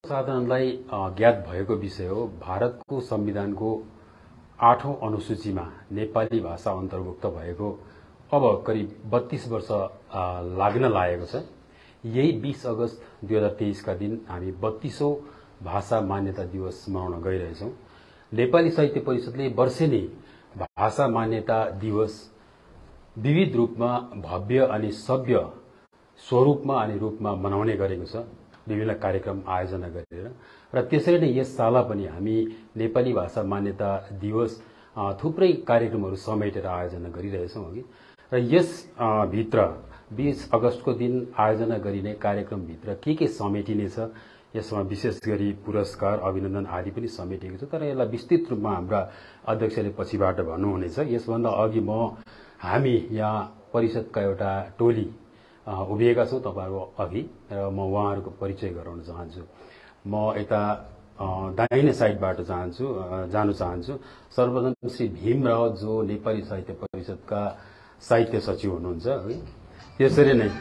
साधारणलाई ज्ञात भएको विषय हो। भारतको संविधानको 8औं अनुसूचीमा नेपाली भाषा अन्तर्भुक्त भएको अब करिब 32 वर्ष लाग्न लागेको छ। यही 20 अगस्त 2023 का दिन हामी 32औं भाषा मान्यता दिवस मनाउन गइरहेछौं। नेपाली साहित्य परिषदले वर्षेनी भाषा मान्यता दिवस विविध रूपमा भव्य अनि सभ्य स्वरूपमा अनि रूपमा मनाउने गरेको छ, विभिन्न कार्यक्रम आयोजना गरेर। र त्यसरी नै यस साल पनि हामी नेपाली भाषा मान्यता दिवस थुप्रै कार्यक्रमहरू समेटेर आयोजना गरिरहेछौं अघि। र यस भित्र 20 अगस्तको दिन आयोजना गरिने कार्यक्रम भित्र के समेटिनेछ, यसमा विशेष गरी पुरस्कार, अभिनन्दन आदि पनि समेटिएको छ। तर यसलाई विस्तृत रूपमा हाम्रा अध्यक्षले पछिबाट भन्नुहुनेछ। यसभन्दा अघि हामी यहाँ परिषदका एउटा टोली उभिएका छौं तपाईहरु अघि, र म उहाँहरूको परिचय गराउन चाहन्छु। म यता दाहिने साइडबाट जानु चाहन्छु। सर्वप्रथम श्री भीमराव, जो नेपाली साहित्य परिषदका साहित्य सचिव हुनुहुन्छ है। त्यसरी नै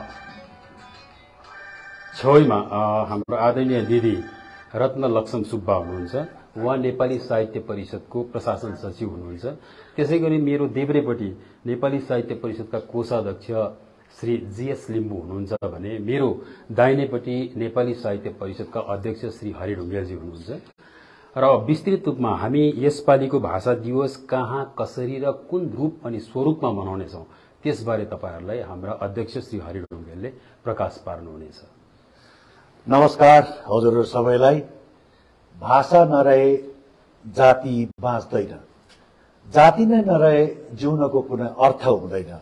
छेउमा हाम्रो आदरणीय दिदी रत्न लक्ष्मण सुब्बा हुनुहुन्छ, उहाँ नेपाली साहित्य परिषदको प्रशासन सचिव हुनुहुन्छ। त्यसैगरी मेरो देब्रेपट्टि नेपाली साहित्य परिषदका कोषाध्यक्ष श्री जीएस लिम्बू हुनुहुन्छ भने मेरो दाहिनेपट्टि नेपाली साहित्य परिषदका अध्यक्ष श्री हरि ढुङ्गेलजी हुनुहुन्छ। र विस्तृत रूपमा हामी यसपालिको भाषा दिवस कहाँ, कसरी र कुन रूप अनि स्वरूपमा मनाउनेछौं त्यसबारे तपाईहरुलाई हाम्रा अध्यक्ष श्री हरि ढुङ्गेलले प्रकाश पार्नुहुनेछ। नमस्कार हजुरहरु सबैलाई। भाषा नरहे जाति बाँच्दैन, जाति नै नरहे जिउनको कुनै अर्थ हुँदैन।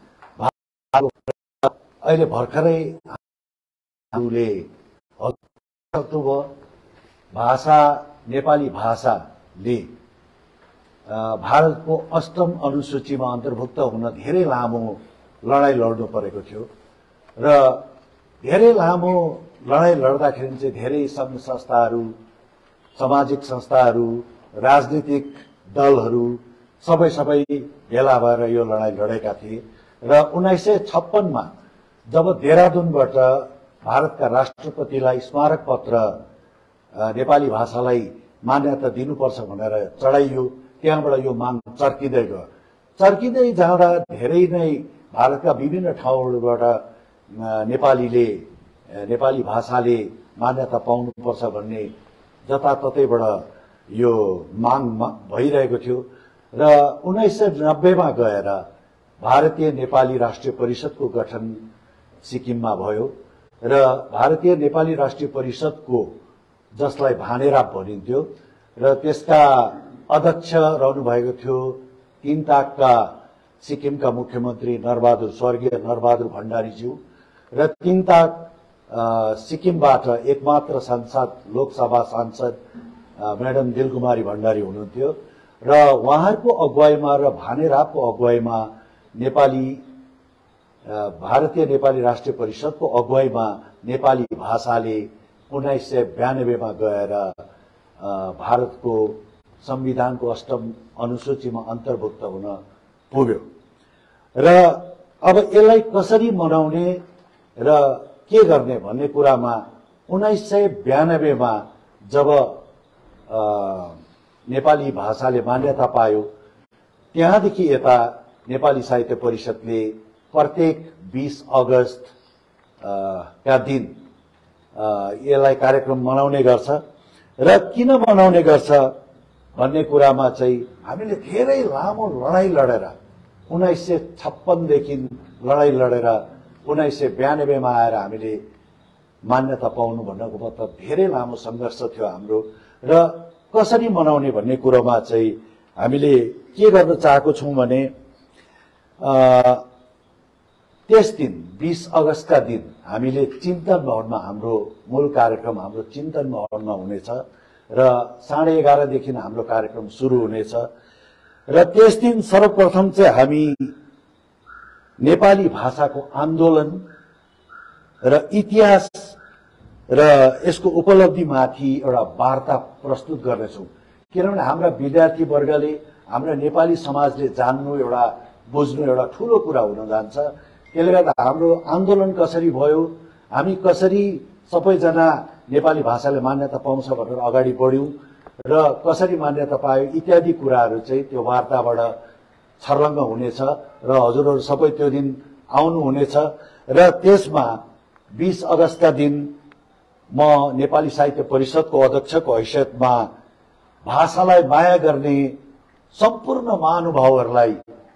अहिले भर्खरै हामीले भाषा, नेपाली भाषाले भारतको 8औं अनुसूचीमा अन्तर्भुक्त हुन धेरै लामो लडाई लड्नु परेको थियो। र धेरै लामो लडाई लड्दाखेरि चाहिँ धेरै संघ संस्थाहरू, सामाजिक संस्थाहरू, राजनीतिक दलहरू सबै भेला भएर यो लडाई लडेका थिए। र 1956 मा जब देहरादूनबाट भारतका राष्ट्रपतिलाई स्मारक पत्र नेपाली भाषालाई मान्यता दिनुपर्छ भनेर चढाइयो, त्यहाँबाट यो माग चर्किँदै गयो। चर्किँदै जाँदा धेरै नै भारतका विभिन्न ठाउँहरूबाट नेपाली भाषाले मान्यता पाउनुपर्छ भन्ने जताततैबाट यो माग भइरहेको थियो। र 1990 मा गएर भारतीय नेपाली राष्ट्रिय परिषदको गठन सिक्किममा भयो। र भारतीय नेपाली राष्ट्रिय परिषदको, जसलाई भानेराप भनिन्थ्यो, र त्यसका अध्यक्ष रहनु भएको थियो तीनताकका सिक्किमका मुख्यमन्त्री स्वर्गीय नरबहादुर भण्डारीज्यू। र तीनताक सिक्किमबाट एकमात्र सांसद, लोकसभा सांसद म्याडम दिलकुमारी भण्डारी हुनुहुन्थ्यो। र उहाँहरूको अगुवाईमा र भानेरापको अगुवाईमा भारतीय नेपाली राष्ट्रिय परिषदको अगुवाईमा नेपाली भाषाले 1992 मा गएर भारतको संविधानको 8औं अनुसूचीमा अन्तर्भुक्त हुन पुग्यो। र अब यसलाई कसरी मनाउने र के गर्ने भन्ने कुरामा 1992 मा जब नेपाली भाषाले मान्यता पायो, त्यहाँदेखि यता नेपाली साहित्य परिषदले प्रत्येक 20 अगस्त का दिन यसलाई कार्यक्रम मनाउने गर्छ। र किन मनाउने गर्छ भन्ने कुरामा चाहिँ हामीले धेरै लामो लडाई लडेर 1956 देखि लडाई लडेर 1992 मा आएर हामीले मान्यता पाउनु भन्नको मतलब धेरै लामो संघर्ष थियो हाम्रो। र कसरी मनाउने भन्ने कुरोमा चाहिँ हामीले के गर्न चाहेको छौं भने त्यस दिन 20 अगस्तका दिन हामीले चिन्तन भवनमा हाम्रो मूल कार्यक्रम हाम्रो चिन्तन भवनमा हुनेछ। र 11:30 देखि हाम्रो कार्यक्रम सुरु हुनेछ। र त्यस दिन सर्वप्रथम चाहिँ हामी नेपाली भाषाको आन्दोलन र इतिहास र यसको उपलब्धिमाथि एउटा वार्ता प्रस्तुत गर्नेछौं। किनभने हाम्रा विद्यार्थी वर्गले, हाम्रा नेपाली समाजले जान्नु, एउटा बुझ्नु एउटा ठूलो कुरा हुन जान्छ। त्यसले गर्दा हाम्रो आन्दोलन कसरी भयो, हामी कसरी सबैजना नेपाली भाषाले मान्यता पाउँछ भनेर अगाडि बढ्यौं र कसरी मान्यता पायो इत्यादि कुराहरू चाहिँ त्यो वार्ताबाट छर्लङ्ग हुनेछ र हजुरहरू सबै त्यो दिन आउनुहुनेछ र त्यसमा 20 अगस्तका दिन म नेपाली साहित्य परिषदको अध्यक्षको हैसियतमा भाषालाई माया गर्ने सम्पूर्ण महानुभावहरूलाई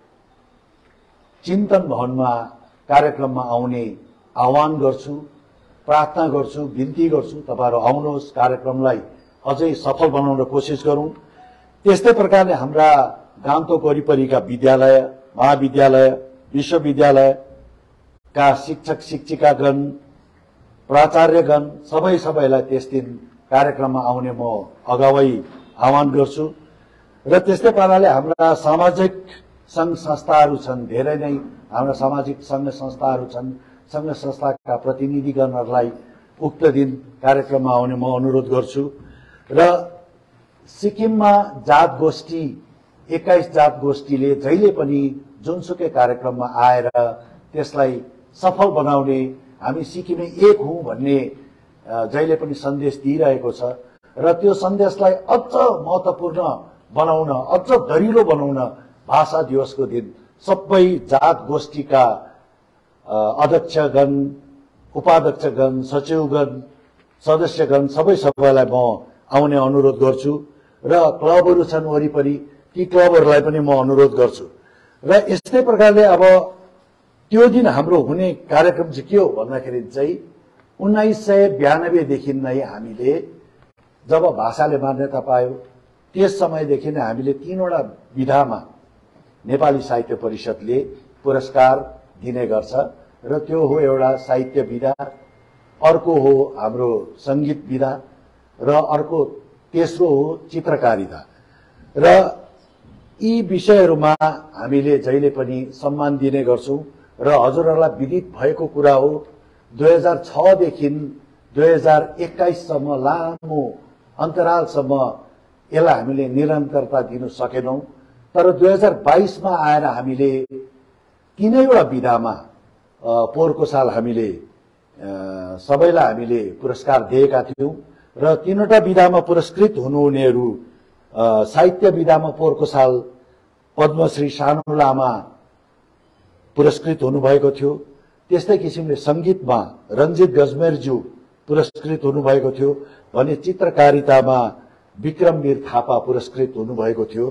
चिन्तन भवनमा कार्यक्रममा आउने आह्वान गर्छु, प्रार्थना गर्छु, बिन्ती गर्छु तपाईहरु आउनुहोस्, कार्यक्रमलाई अझै सफल बनाउन कोसिस गरौं। त्यस्तै प्रकारले हाम्रा गान्तोक वरिपरिका विद्यालय, महाविद्यालय, विश्वविद्यालयका शिक्षक शिक्षिकागण, प्राचार्यगण सबैलाई त्यस दिन कार्यक्रममा आउने म अगावै आह्वान गर्छु। र त्यस्तै पाराले हाम्रा सामाजिक संघ संस्थाहरू छन्, धेरै नै हाम्रा सामाजिक संघ संस्थाहरू छन्, संघ संस्थाका प्रतिनिधिगणहरूलाई उक्त दिन कार्यक्रममा आउने म अनुरोध गर्छु। र सिक्किममा जात गोष्ठी 21 जात गोष्ठीले जहिले पनि जुनसुकै कार्यक्रममा आएर त्यसलाई सफल बनाउने, हामी सिक्किमे एक हौं भन्ने जहिले पनि सन्देश दिइरहेको छ र त्यो सन्देशलाई अझ महत्त्वपूर्ण बनाउन, अझ दरिलो बनाउन भाषा दिवसको दिन सबै जात गोष्ठीका अध्यक्षगण, उपाध्यक्षगण, सचिवगण, सदस्यगण सबैलाई म आउने अनुरोध गर्छु र क्लबहरू छन् वरिपरि, ती क्लबहरूलाई पनि म अनुरोध गर्छु। र यस्तै प्रकारले अब त्यो दिन हाम्रो हुने कार्यक्रम चाहिँ के हो भन्दाखेरि चाहिँ 1992 देखि नै हामीले जब भाषाले मान्यता पायो त्यस समयदेखि नै हामीले 3 वटा विधामा नेपाली साहित्य परिषदले पुरस्कार दिने गर्छ र त्यो हो एउटा साहित्य विधा, अर्को हो हाम्रो संगीत विधा र अर्को तेस्रो हो चित्रकारिता। र यी विषयहरूमा हामीले जहिले पनि सम्मान दिने गर्छौं र हजुरहरूलाई विदित भएको कुरा हो 2006 देखि 2021 सम्म लामो अन्तरालसम्म यसलाई हामीले निरन्तरता दिन सकेनौं। तर 2022 मा आएर हामीले तीनैवटा विधामा पोहोरको साल हामीले सबैलाई हामीले पुरस्कार दिएका थियौं र तीनवटा विधामा पुरस्कृत हुनुहुनेहरू साहित्य विधामा पोहोरको साल पद्मश्री सानु लामा पुरस्कृत हुनुभएको थियो। त्यस्तै किसिमले संगीतमा रञ्जित गजमेरज्यू पुरस्कृत हुनुभएको थियो भने चित्रकारितामा विक्रमवीर थापा पुरस्कृत हुनुभएको थियो।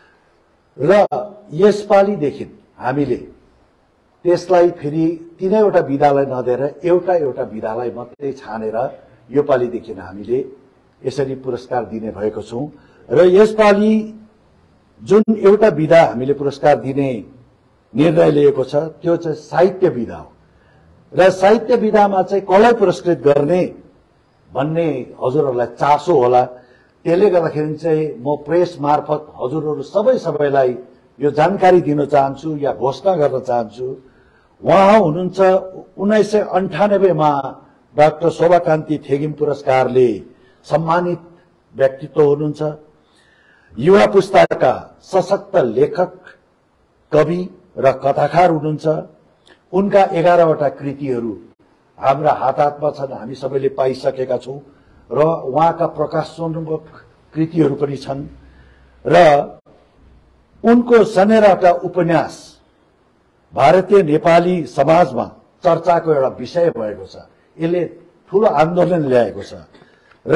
र यसपालिदेखि हामीले त्यसलाई फेरि तीनैवटा विधालाई नदिएर एउटा विधालाई मात्रै छानेर यो पालिदेखि हामीले यसरी पुरस्कार दिने भएको छौं। र यसपालि जुन एउटा विधा हामीले पुरस्कार दिने निर्णय लिएको छ त्यो चाहिँ साहित्य विधा हो र साहित्य विधामा चाहिँ कसलाई पुरस्कृत गर्ने भन्ने हजुरहरूलाई चासो होला। त्यसले गर्दाखेरि चाहिँ म प्रेस मार्फत हजुरहरू सबैलाई यो जानकारी दिन चाहन्छु या घोषणा गर्न चाहन्छु। उहाँ हुनुहुन्छ 1998 मा डाक्टर शोभाकान्ति थेगिम पुरस्कारले सम्मानित व्यक्तित्व हुनुहुन्छ। युवा पुस्ताका सशक्त लेखक, कवि र कथाकार हुनुहुन्छ। उनका 11 वटा कृतिहरू हाम्रा हातमा छन्, हामी सबैले पाइसकेका छौं र उहाँका प्रकाशोन्मुख कृतिहरू पनि छन्। र उनको सनेराका उपन्यास भारतीय नेपाली समाजमा चर्चाको एउटा विषय भएको छ, यसले ठूलो आन्दोलन ल्याएको छ र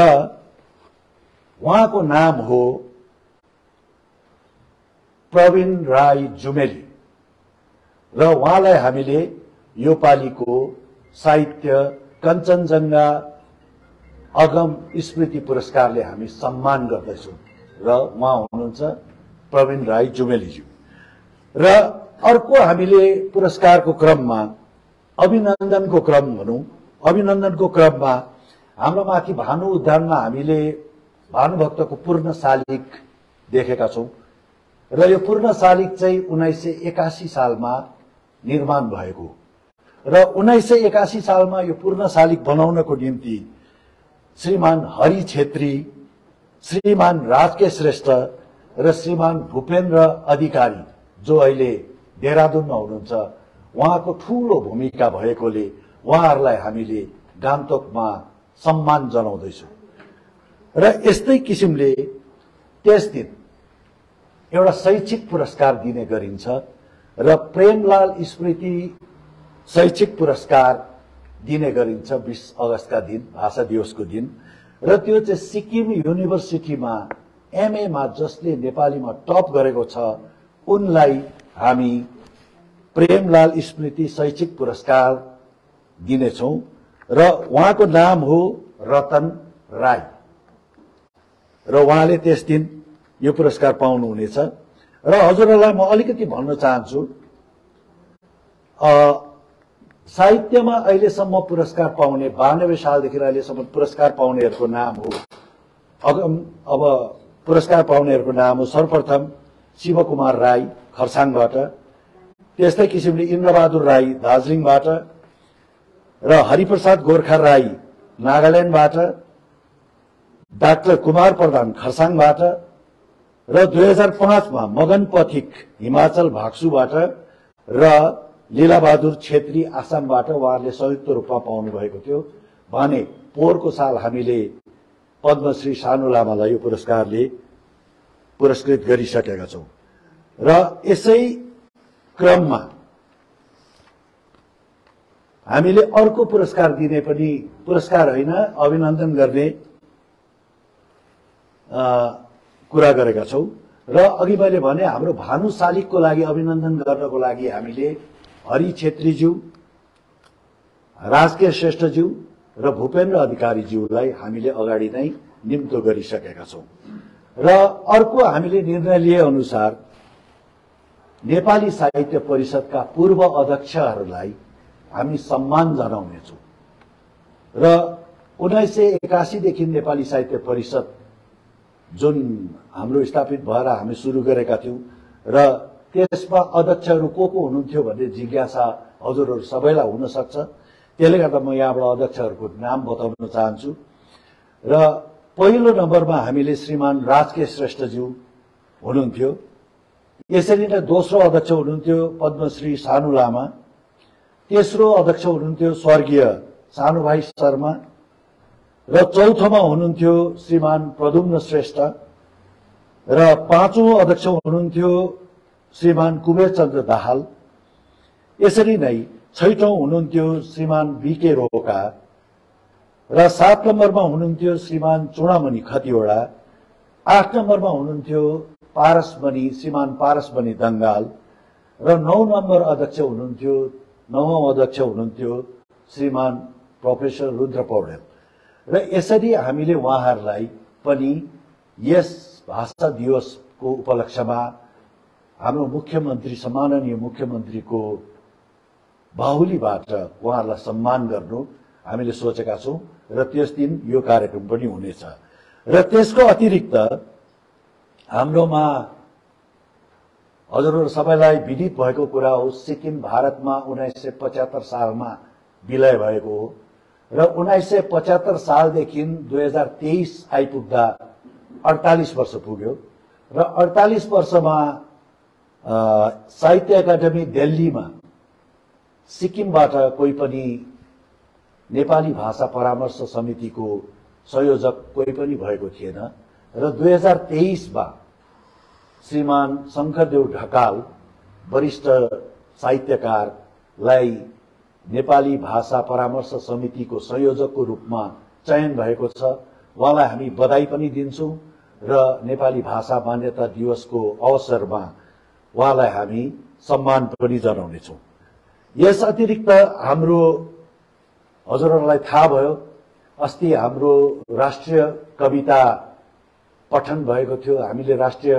उहाँको नाम हो प्रवीण राई जुमेली र उहाँलाई हामीले यो पालिको साहित्य कञ्चनजंघा अगम स्मृति पुरस्कारले हामी सम्मान गर्दैछौं र उहाँ हुनुहुन्छ प्रवीण राई जुमेलीज्यू। र अर्को हामीले पुरस्कारको क्रममा अभिनन्दनको क्रम भनौं, अभिनन्दनको क्रममा हाम्रो माथि भानु उद्यानमा हामीले भानुभक्तको पूर्ण शालिग देखेका छौं र यो पूर्ण शालिग चाहिँ 1981 सालमा निर्माण भएको र 1981 सालमा यो पूर्ण शालिग बनाउनको निम्ति श्रीमान हरि छेत्री, श्रीमान राजके श्रेष्ठ र श्रीमान भूपेन्द्र अधिकारी जो अहिले देहरादूनमा हुनुहुन्छ, उहाँको ठूलो भूमिका भएकोले उहाँहरूलाई हामीले गान्तोकमा सम्मान जनाउँदैछु। र यस्तै किसिमले त्यस दिन एउटा शैक्षिक पुरस्कार दिने गरिन्छ र प्रेमलाल स्मृति शैक्षिक पुरस्कार दिने गरिन्छ 20 अगस्तका दिन, भाषा दिवसको दिन। र त्यो चाहिँ सिक्किम युनिभर्सिटीमा एमएमा जसले नेपालीमा टप गरेको छ उनलाई हामी प्रेमलाल स्मृति शैक्षिक पुरस्कार दिनेछौँ र उहाँको नाम हो रतन राई र उहाँले त्यस दिन यो पुरस्कार पाउनुहुनेछ। र हजुरहरूलाई म अलिकति भन्न चाहन्छु, साहित्यमा अहिलेसम्म पुरस्कार पाउने 92 सालदेखि अहिलेसम्म पुरस्कार पाउनेहरूको नाम हो, अब पुरस्कार पाउनेहरूको नाम हो सर्वप्रथम शिवकुमार राई खरसाङबाट, त्यस्तै किसिमले इन्द्रबहादुर राई दार्जिलिङबाट र हरिप्रसाद गोर्खा राई नागाल्यान्डबाट, डाक्टर कुमार प्रधान खरसाङबाट र 2005 मा मगन पथिक हिमाचल भाग्सुबाट र लीलाबहादुर छेत्री आसामबाट उहाँहरूले संयुक्त रूपमा पाउनु भएको थियो भने पोहोरको साल हामीले पद्मश्री सानु लामालाई यो पुरस्कारले पुरस्कृत गरिसकेका छौं। र यसै क्रममा हामीले अर्को पुरस्कार दिने पनि, पुरस्कार होइन अभिनन्दन गर्ने कुरा गरेका छौं। र अघि मैले भने हाम्रो भानु शालिगको लागि अभिनन्दन गर्नको लागि हामीले हरि छेत्रीज्यू, राजकेश श्रेष्ठज्यू र भूपेन्द्र अधिकारीज्यूलाई हामीले अगाडि नै निम्तो गरिसकेका छौं। र अर्को हामीले निर्णय लिए अनुसार नेपाली साहित्य परिषदका पूर्व अध्यक्षहरूलाई हामी सम्मान जनाउनेछौं। र 1981 देखि नेपाली साहित्य परिषद जुन हाम्रो स्थापित भएर हामी सुरु गरेका थियौं र त्यसमा अध्यक्षहरू को हुनुहुन्थ्यो भन्ने जिज्ञासा हजुरहरू सबैलाई हुन सक्छ। त्यसले गर्दा म यहाँबाट अध्यक्षहरूको नाम बताउन चाहन्छु। र पहिलो नम्बरमा हामीले श्रीमान राजकेश श्रेष्ठज्यू हुनुहुन्थ्यो। यसरी नै दोस्रो अध्यक्ष हुनुहुन्थ्यो पद्मश्री सानु लामा, तेस्रो अध्यक्ष हुनुहुन्थ्यो स्वर्गीय सानुभाइ शर्मा र चौथोमा हुनुहुन्थ्यो श्रीमान प्रद्युम्न श्रेष्ठ र पाँचौं अध्यक्ष हुनुहुन्थ्यो श्रीमान कुबेर चन्द्र दाहाल। यसरी नै छैठौं हुनुहुन्थ्यो श्रीमान बीके रोका र 7 नम्बरमा हुनुहुन्थ्यो श्रीमान चुडामणि खतिवडा, 8 नम्बरमा हुनुहुन्थ्यो पारसमणि श्रीमान पारसमणि दंगाल र 9 नम्बर अध्यक्ष हुनुहुन्थ्यो, 9औं अध्यक्ष हुनुहुन्थ्यो श्रीमान प्रोफेसर रुद्र पौडेल। र यसरी हामीले उहाँहरूलाई पनि यस भाषा दिवसको उपलक्ष्यमा हाम्रो मुख्यमन्त्री सम्माननीय मुख्यमन्त्रीको बाहुलीबाट उहाँहरूलाई सम्मान गर्नु हामीले सोचेका छौं र त्यस दिन यो कार्यक्रम पनि हुनेछ। र त्यसको अतिरिक्त हाम्रोमा हजुरहरू सबैलाई विदित भएको कुरा हो, सिक्किम भारतमा 1975 सालमा विलय भएको हो र 1975 सालदेखि 2023 आइपुग्दा 48 वर्ष पुग्यो र 48 वर्षमा साहित्य एकाडेमी दिल्लीमा सिक्किमबाट कोही पनि नेपाली भाषा परामर्श समितिको संयोजक कोही पनि भएको थिएन र 2023 मा श्रीमान शंकरदेव ढकाल वरिष्ठ साहित्यकारलाई नेपाली भाषा परामर्श समितिको संयोजकको रूपमा चयन भएको छ। उहाँलाई हामी बधाई पनि दिन्छौं र नेपाली भाषा मान्यता दिवसको अवसरमा उहाँलाई हामी सम्मान पनि जनाउनेछौं। यस अतिरिक्त हाम्रो हजुरहरूलाई थाहा भयो अस्ति हाम्रो राष्ट्रिय कविता पठन भएको थियो। हामीले राष्ट्रिय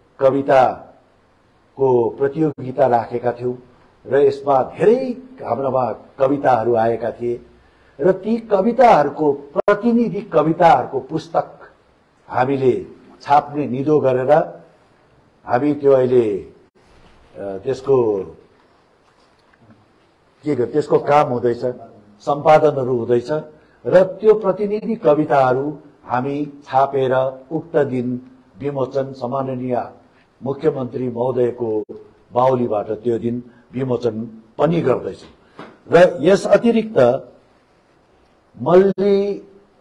कविताको प्रतियोगिता राखेका थियौं र यसमा धेरै हाम्रोमा कविताहरू आएका थिए र ती कविताहरूको प्रतिनिधि कविताहरूको पुस्तक हामीले छाप्ने निधो गरेर हामी त्यो अहिले त्यसको काम हुँदैछ, सम्पादनहरू हुँदैछ र त्यो प्रतिनिधि कविताहरू हामी छापेर उक्त दिन विमोचन सम्माननीय मुख्यमन्त्री महोदयको बाहुलीबाट त्यो दिन विमोचन पनि गर्दैछौं। र यस अतिरिक्त मल्ली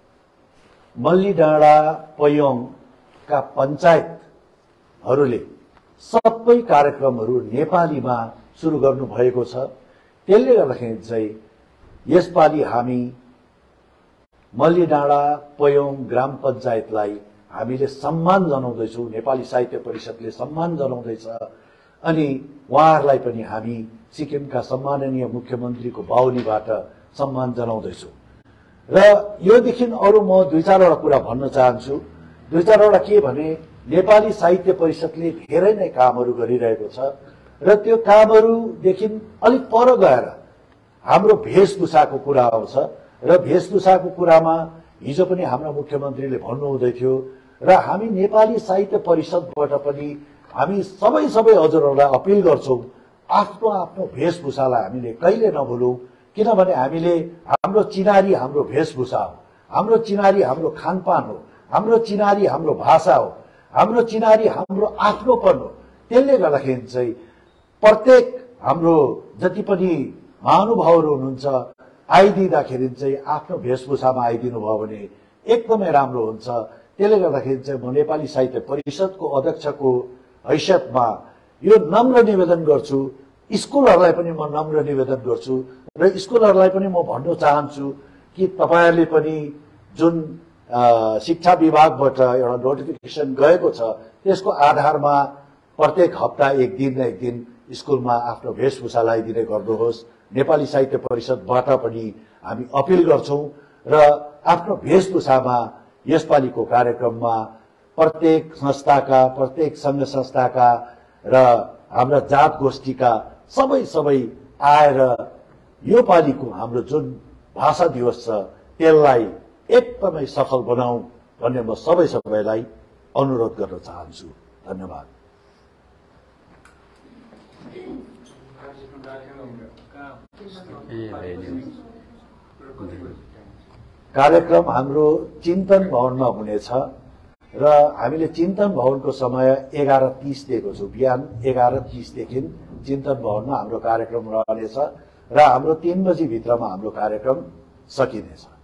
मल्लीडाँडा पयोङका पञ्चायतहरूले सबै कार्यक्रमहरू नेपालीमा सुरु गर्नुभएको छ। त्यसले गर्दाखेरि चाहिँ यसपालि हामी मल्लीडाँडा पयोङ ग्राम पञ्चायतलाई हामीले सम्मान जनाउँदैछौँ, नेपाली साहित्य परिषदले सम्मान जनाउँदैछ। अनि उहाँहरूलाई पनि हामी सिक्किमका सम्माननीय मुख्यमन्त्रीको बाहुलीबाट सम्मान जनाउँदैछौँ। र योदेखि अरू म दुई चारवटा कुरा भन्न चाहन्छु। दुई चारवटा के भने, नेपाली साहित्य परिषदले धेरै नै कामहरू गरिरहेको छ र त्यो कामहरूदेखि अलिक पर गएर हाम्रो वेशभूषाको कुरा आउँछ र वेशभूषाको कुरामा हिजो पनि हाम्रो मुख्यमन्त्रीले भन्नुहुँदै थियो र हामी नेपाली साहित्य परिषदबाट पनि हामी सबै हजुरहरूलाई अपिल गर्छौँ, आफ्नो आफ्नो वेशभूषालाई हामीले कहिले नभुलौँ। किनभने हामीले हाम्रो चिनारी हाम्रो वेशभूषा हो, हाम्रो चिनारी हाम्रो खानपान हो, हाम्रो चिनारी हाम्रो भाषा हो, हाम्रो चिनारी हाम्रो आफ्नोपन हो। त्यसले गर्दाखेरि चाहिँ प्रत्येक हाम्रो जति पनि महानुभावहरू हुनुहुन्छ आइदिँदाखेरि चाहिँ आफ्नो वेशभूषामा आइदिनु भयो भने एकदमै राम्रो हुन्छ। त्यसले गर्दाखेरि चाहिँ म नेपाली साहित्य परिषदको अध्यक्षको हैसियतमा यो नम्र निवेदन गर्छु, स्कुलहरूलाई पनि म नम्र निवेदन गर्छु र स्कुलहरूलाई पनि म भन्न चाहन्छु कि तपाईहरूले पनि जुन शिक्षा विभागबाट एउटा नोटिफिकेसन गएको छ त्यसको आधारमा प्रत्येक हप्ता एक दिन स्कुलमा आफ्नो वेशभूषा लगाइदिने गर्नुहोस्। नेपाली साहित्य परिषदबाट पनि हामी अपिल गर्छौँ र आफ्नो वेशभूषामा यसपालिको कार्यक्रममा प्रत्येक संस्थाका, प्रत्येक संघ संस्थाका र हाम्रा जात गोष्ठीका सबै आएर यो पालिको हाम्रो जुन भाषा दिवस छ त्यसलाई एकदमै सफल बनाऊ भन्ने म सबैलाई अनुरोध गर्न चाहन्छु। धन्यवाद। कार्यक्रम हाम्रो चिन्तन भवनमा हुनेछ र हामीले चिन्तन भवनको समय 11:30 दिएको छु। बिहान 11:30 देखि चिन्तन भवनमा हाम्रो कार्यक्रम रहनेछ र हाम्रो 3 बजी भित्रमा हाम्रो कार्यक्रम सकिनेछ।